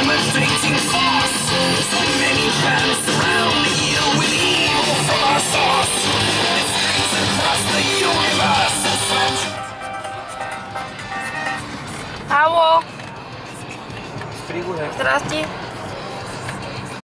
devastating force. So many planets surround the year with evil from our source. It streams across the universe and swept. Алло, Пригодно. здрасте.